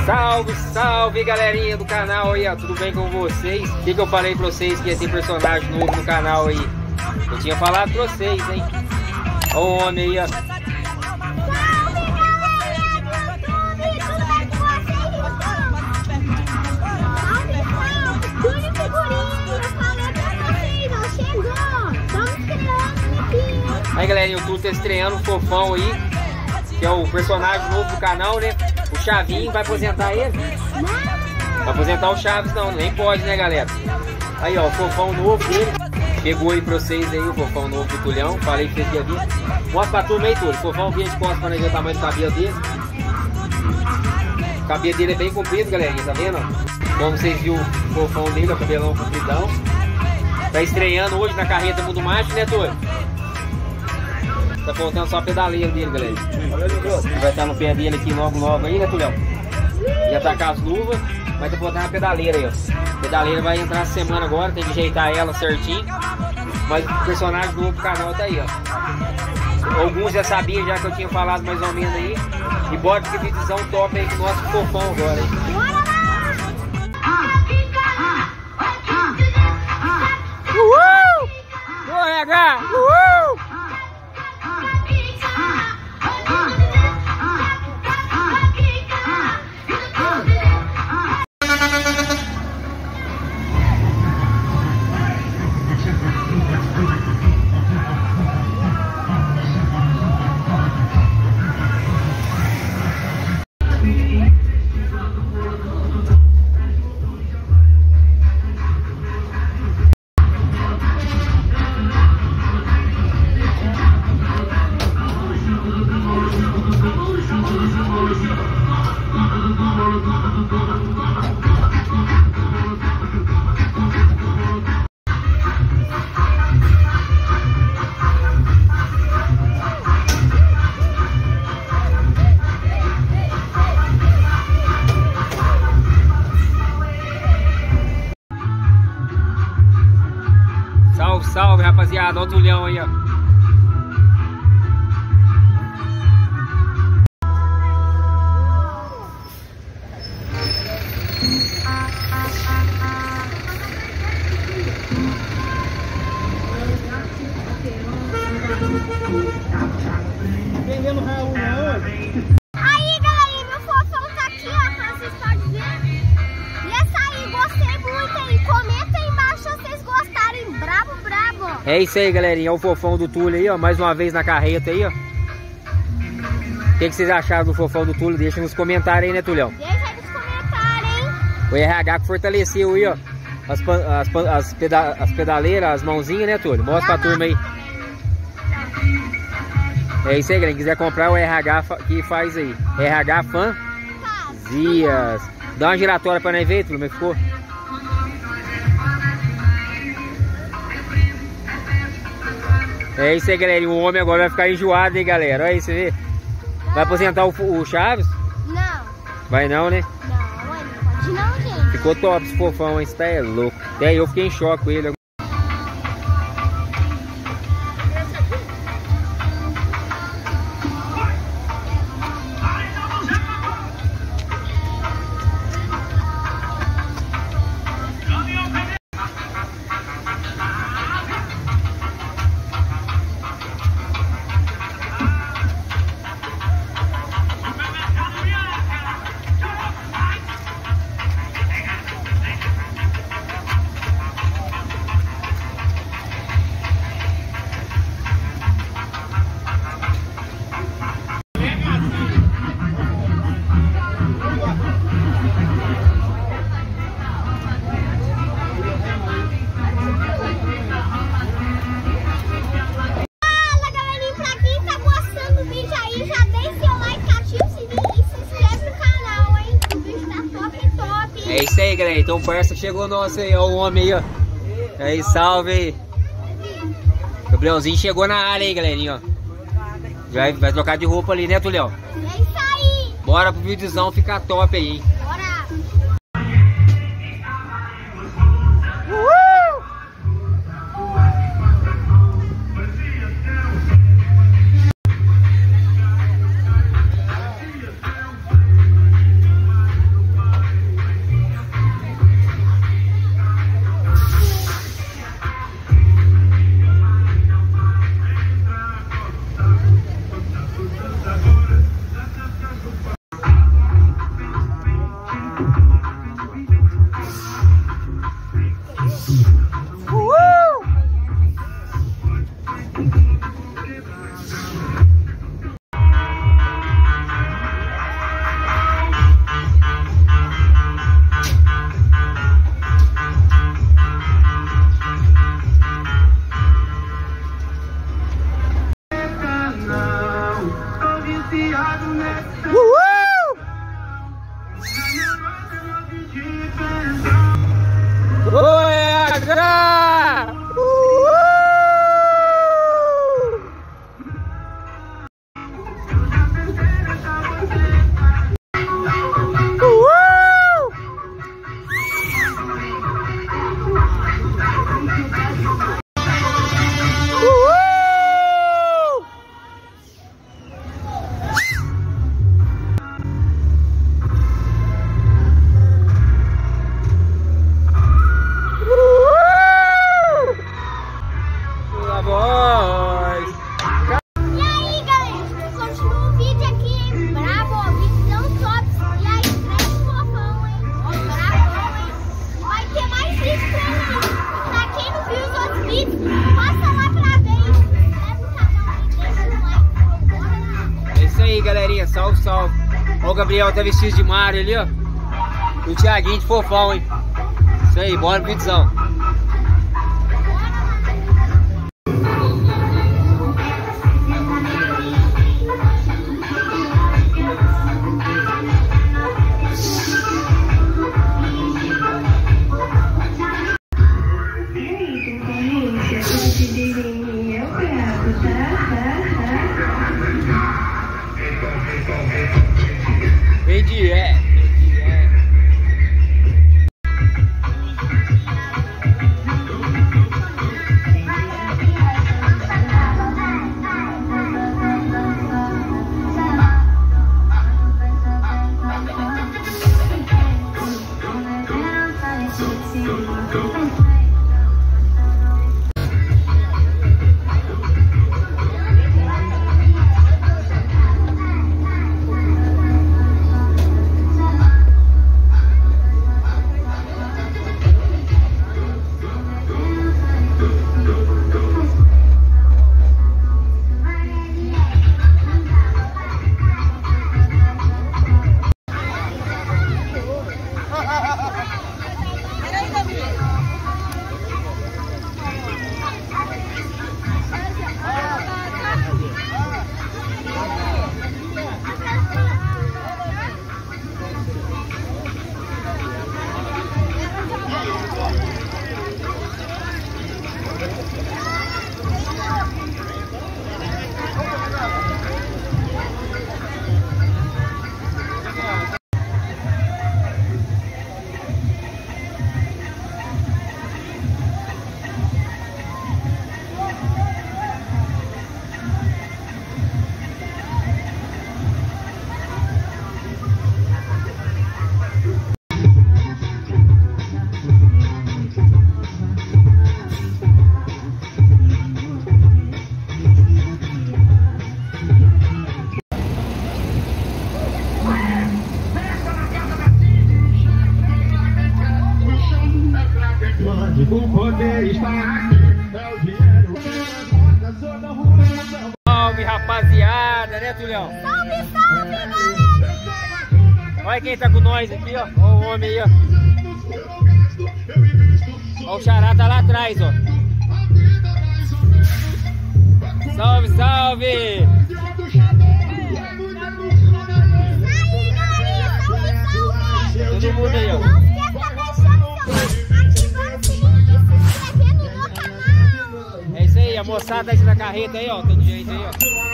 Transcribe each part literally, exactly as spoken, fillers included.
Salve, salve galerinha do canal aí, ó, tudo bem com vocês? O que, que eu falei pra vocês que ia ter personagem novo no canal aí? Eu tinha falado pra vocês, hein? Olha o homem aí, ó. Aí galerinha, o Túlio tá estreando o Fofão aí, que é o personagem novo do canal, né? O Chavinho vai aposentar ele? Não! Vai aposentar o Chaves não, nem pode, né galera? Aí ó, o Fofão novo dele. Chegou aí pra vocês aí, o Fofão novo do Tulhão. Falei que vocês iam vir. Mostra pra turma aí, Túlio. O Fofão vinha de costas pra nós ver o tamanho do cabelo dele. O cabelo dele é bem comprido, galerinha, tá vendo? Como vocês viram o Fofão dele, o cabelão compridão. Tá estreando hoje na carreta Mundo Mágico, né, Túlio? Tá faltando só a pedaleira dele, galera. Vai estar no pé dele aqui logo, logo aí, né, Tulhão? Já tá com as luvas, mas tá faltando a pedaleira aí, ó. A pedaleira vai entrar essa semana agora, tem que ajeitar ela certinho. Mas o personagem do novo canal tá aí, ó. Alguns já sabiam, já que eu tinha falado mais ou menos aí. E bora que visão top aí com o nosso Fofão agora, hein? Uhul! Bora, H! Uhul! Salve, salve, rapaziada. Olha o Tulhão aí, ó. Vendendo Raul hoje. Aí, galerinha, meu Fofão tá aqui, ó, como vocês podem ver. E essa aí, gostei muito aí. Comenta aí embaixo se vocês gostaram. Brabo, brabo. É isso aí, galerinha. É o Fofão do Túlio aí, ó. Mais uma vez na carreta aí, ó. O que, que vocês acharam do Fofão do Túlio? Deixa nos comentários aí, né, Tulhão? Deixa aí nos comentários, hein? O R H que fortaleceu aí, ó. As, as, as, peda as pedaleiras, as mãozinhas, né, Túlio? Mostra pra turma aí. É isso aí, galera. Quem quiser comprar o R H que faz aí. R H Fanzias. Dá uma giratória pra nós ver, Túlio, como é que ficou? É isso aí, galera. O homem agora vai ficar enjoado, hein, galera. Olha aí, você vê. Vai aposentar o, o Chaves? Não. Vai não, né? Não, mãe, não pode não, gente. Ficou top esse Fofão, esse tá é louco. Até eu fiquei em choque com ele. É isso aí, galera. Então o parça chegou nosso aí, ó, o homem aí, ó. Aí, salve aí. Gabrielzinho chegou na área aí, galerinha, ó. Vai, vai trocar de roupa ali, né, Tulhão? É isso aí. Bora pro videozão ficar top aí, hein? Bora. Uhul! Oi, Agra! Galerinha, salve, salve. Ó, o Gabriel tá vestido de Mario ali, ó. E o Thiaguinho de fofão, hein? Isso aí, bora pro vídeozão. Vem de é, vem de é. O poder está aqui, é o dinheiro. Salve, rapaziada, né, Tulhão? Salve, salve, galerinha! Olha quem tá com nós aqui, ó. Olha o homem aí, ó. Olha o Xará tá lá atrás, ó. Salve, salve! Aí, galerinha, salve, salve! Todo mundo aí, ó. Não esqueça de deixar o seu like, ativar o sininho e se inscrever no meu canal! É isso aí, a moçada aí na carreta aí, ó. Todo jeito aí, ó.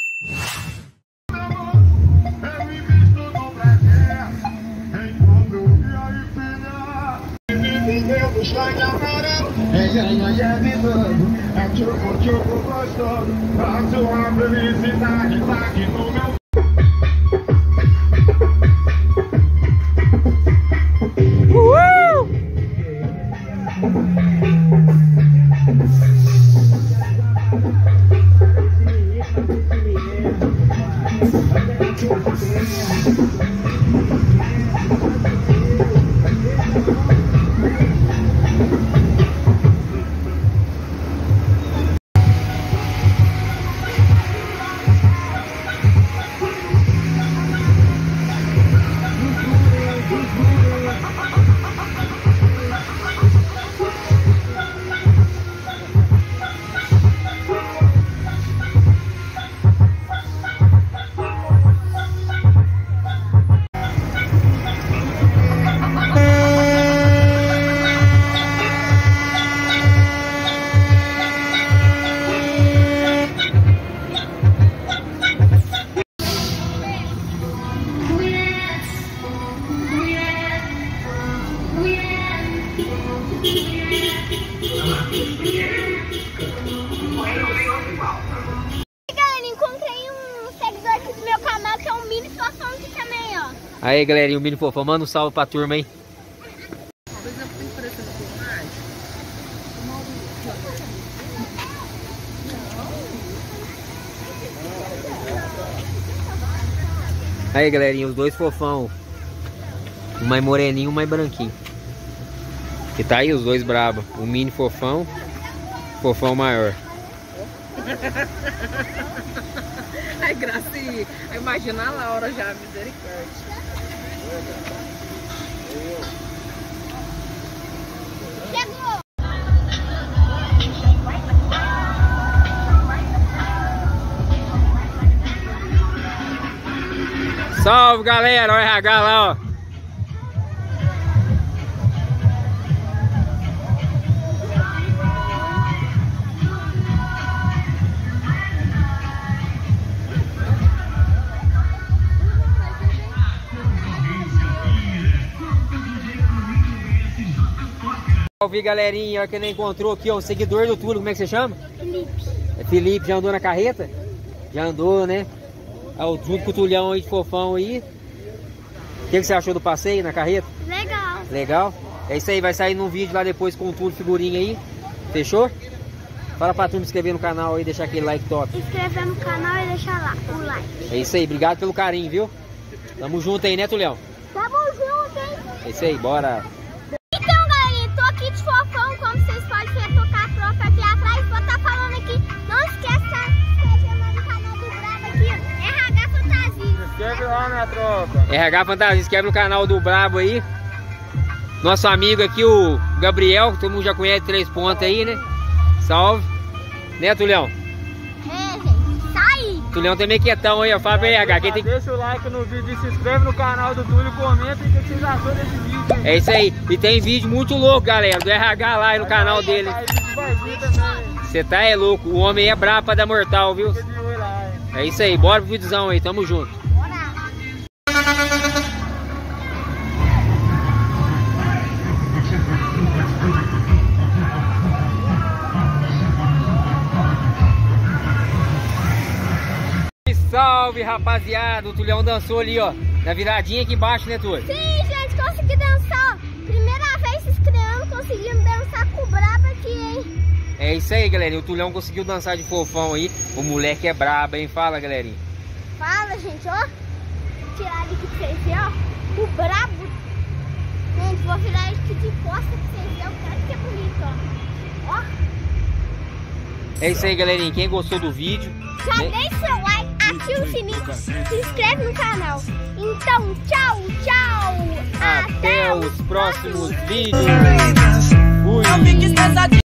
É ganha visando, é tchoco, tchoco gostoso. A sua felicidade tá aqui no meu. Uhul! Aí, galerinha, o Mini Fofão, manda um salve pra turma aí. Aí, galerinha, os dois fofão. Um mais moreninho, um mais branquinho. E tá aí os dois brabo. O Mini Fofão, Fofão maior. Ai, Gracinha, imagina a Laura já, misericórdia. Chegou! Salve, galera, o R H lá, ó. Salve, galerinha, olha quem não encontrou aqui, ó, o seguidor do Túlio, como é que você chama? Felipe. É Felipe, já andou na carreta? Já andou, né? Ó, junto com o Tulhão aí de fofão aí. O que, que você achou do passeio na carreta? Legal. Legal? É isso aí, vai sair num vídeo lá depois com o Túlio figurinha aí. Fechou? Fala pra turma se inscrever no canal aí, deixar aquele like top. Se inscrever no canal e deixar lá o like. É isso aí, obrigado pelo carinho, viu? Tamo junto aí, né, Tulhão? Tamo junto, hein? É isso aí, bora. Então, galerinha, tô aqui de fofão, como vocês podem ver, tocar a tropa aqui atrás. Vou estar falando aqui, não esqueça de se inscrever no canal do Brabo aqui, R H Fantasia. Inscreve lá, minha tropa. R H Fantasia, inscreve no canal do Brabo aí. Nosso amigo aqui, o Gabriel, que todo mundo já conhece, três pontos aí, né? Salve. Né, Tulhão? É, gente, tá aí. Tulhão também quietão aí, ó. Fala pra R H. Quem tem... Deixa o like no vídeo e se inscreve no canal do Túlio, comenta o que vocês acharam desse vídeo. É isso aí. E tem vídeo muito louco, galera, do R H lá no canal dele. Você tá é louco. O homem é brabo pra dar mortal, viu? É isso aí. Bora pro videozão aí. Tamo junto. Salve, rapaziada. O Tulhão dançou ali, ó. Na viradinha aqui embaixo, né, Túlio? Sim, gente, consegui dançar. Primeira vez se estreando, conseguimos dançar com o Brabo aqui, hein? É isso aí, galerinha. O Tulhão conseguiu dançar de fofão aí. O moleque é brabo, hein? Fala, galerinha. Fala, gente, ó. Vou tirar ele aqui pra vocês verem, ó. O Brabo. Gente, vou virar ele aqui de costa pra vocês verem. O cara que é bonito, ó. Ó. É isso aí, galerinha. Quem gostou do vídeo, Já né? deixa seu like, ativa o sininho, se inscreve no canal. Então, tchau, tchau. Até os próximos vídeos. Fui.